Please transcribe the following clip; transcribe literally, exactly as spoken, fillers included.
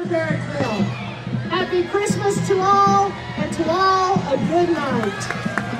Barrettville. Happy Christmas to all, and to all a good night.